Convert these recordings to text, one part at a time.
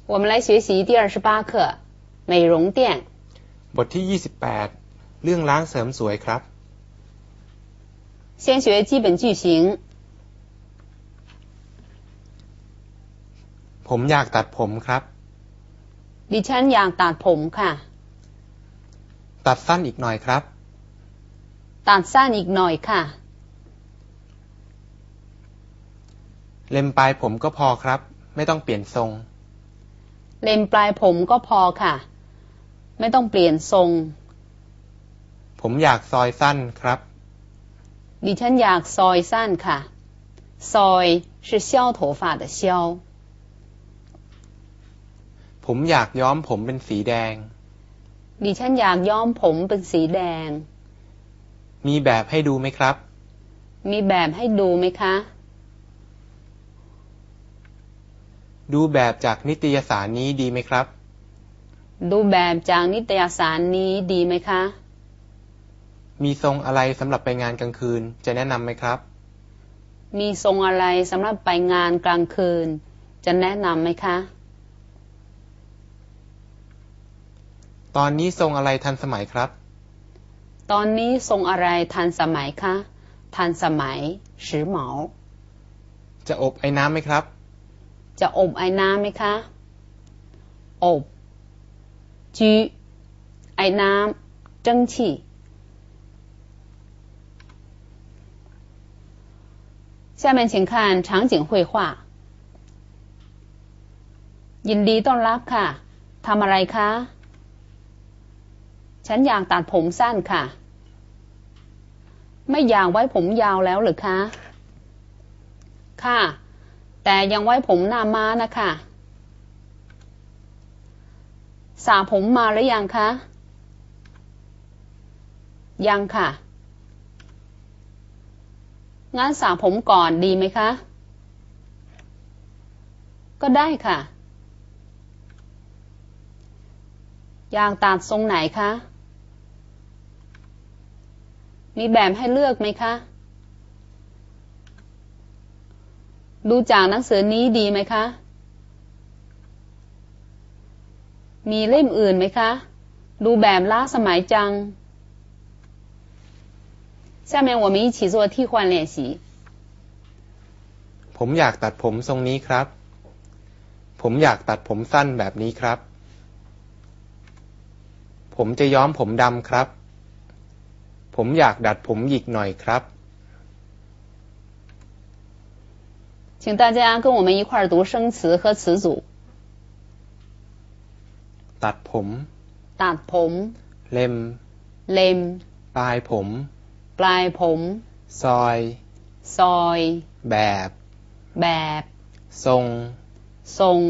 我们来学习第28课美容店บทที่28เรื่องร้านเสริมสวยครับ先学基本句型ผมอยากตัดผมครับดิฉันอยากตัดผมค่ะตัดสั้นอีกหน่อยครับตัดสั้นอีกหน่อยค่ะเล็มปลายผมก็พอครับไม่ต้องเปลี่ยนทรงเล็มปลายผมก็พอค่ะไม่ต้องเปลี่ยนทรงผมอยากซอยสั้นครับดิฉันอยากซอยสั้นค่ะซอย是削头发的削ผมอยากย้อมผมเป็นสีแดงดิฉันอยากย้อมผมเป็นสีแดงมีแบบให้ดูไหมครับมีแบบให้ดูไหมคะดูแบบจากนิตยสารนี้ดีไหมครับดูแบบจากนิตยสารนี้ดีไหมคะมีทรงอะไรสำหรับไปงานกลางคืนจะแนะนำไหมครับมีทรงอะไรสำหรับไปงานกลางคืนจะแนะนำไหมคะตอนนี้ทรงอะไรทันสมัยครับตอนนี้ทรงอะไรทันสมัยคะทันสมัย时髦จะอบไอ้น้ำไหมครับจะอบไอ้น้ำไหมคะอบจื้อไอ้น้ำ蒸汽下面请看场景绘画ยินดีต้อนรับค่ะทำอะไรคะฉันอยากตัดผมสั้นค่ะไม่อยากไว้ผมยาวแล้วหรือคะค่ะแต่ยังไว้ผมหน้าม้านะคะสระผมมาหรือยังคะยังค่ะงั้นสระผมก่อนดีไหมคะก็ได้ค่ะอยากตัดทรงไหนคะมีแบบให้เลือกไหมคะดูจากหนังสือนี้ดีไหมคะมีเล่มอื่นไหมคะดูแบบล้าสมัยจัง下面我们一起做替换练习ผมอยากตัดผมทรงนี้ครับผมอยากตัดผมสั้นแบบนี้ครับผมจะย้อมผมดำครับผมอยากดัดผมหยิกหน่อยครับ请大家跟我们一块儿读生词和词组ตัดผมตัดผมเล็มเล็มปลายผมปลายผมซอยซอยแบบแบบทรงทรง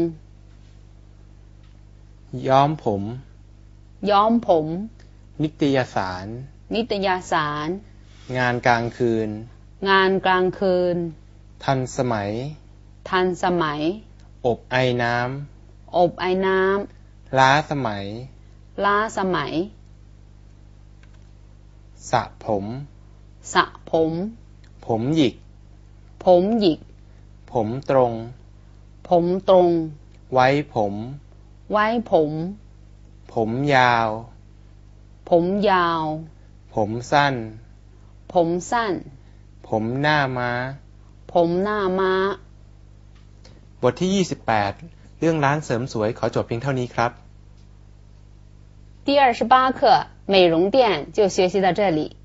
ย้อมผมย้อมผมนิตยสารนิตยสารงานกลางคืนงานกลางคืนทันสมัยทันสมัยอบไอน้ำอบไอ้น้ำล้าสมัยล้าสมัยสระผมสระผมผมหยิกผมหยิกผมตรงผมตรงไว้ผมไว้ผมผมยาวผมยาวผมสั้นผมสั้นผมหน้าม้าผมหน้าม้าบทที่28เรื่องร้านเสริมสวยขอจบเพียงเท่านี้ครับ第28课美容店就学习到这里